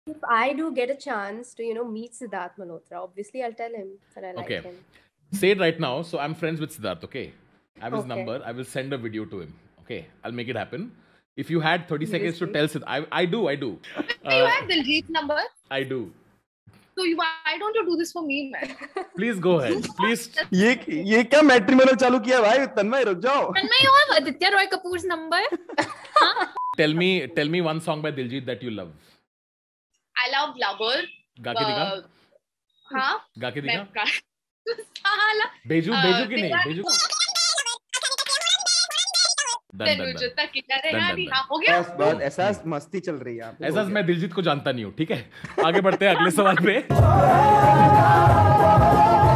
If I do get a chance to, meet Siddharth Malhotra, obviously I'll tell him that I like Okay. him. Say it right now. So I'm friends with Siddharth, okay? I have his Okay. number. I will send a video to him. Okay. I'll make it happen. If you had 30 seconds to Seriously? tell Siddharth, I do. You have Diljit's number, I do. so why don't you do this for me, man? Please go ahead. Please. ये क्या matrimonial चालू किया भाई? तन्मय रुक जाओ. And you have Aditya Roy Kapoor's number. Tell me one song by Diljit that you love. I love Lover. गा के दिखा. हाँ. गा के दिखा. साला. बेजू की नहीं. बेजू. तेनुजो तक की करेगा नहीं. हाँ हो गया. बस ऐसा मस्ती चल रही है. ऐसा मैं दिलजीत को जानता नहीं हूँ. ठीक है. आगे बढ़ते हैं अगले सवाल पे.